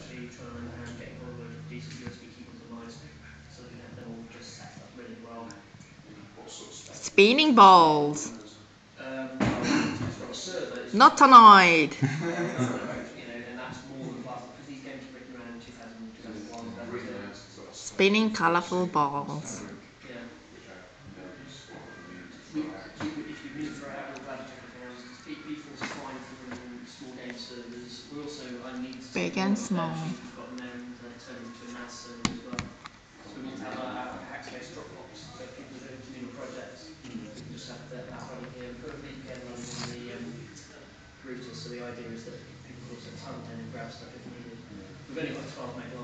actually trying and getting hold of a decent USB keyboard online so we can have them all just set up really well. Spinning balls. Well, a server is Not annoyed. and that's more than fast because these games were written around 2000, 2001. But, Spinning colourful balls. yeah. If you've been through it, we're glad you took a look around. B4's fine for running small game servers. We also, I need to take Big a lot and of the dev small. sheets we've got in there and turn them into a NAS server as well. So we want to have a Hackspace Dropbox, so if people are doing communal projects, we can just have that running here. We've got a VPN running on the router, so the idea is that people can also tunnel in and grab stuff if needed. We've only got a 12 meg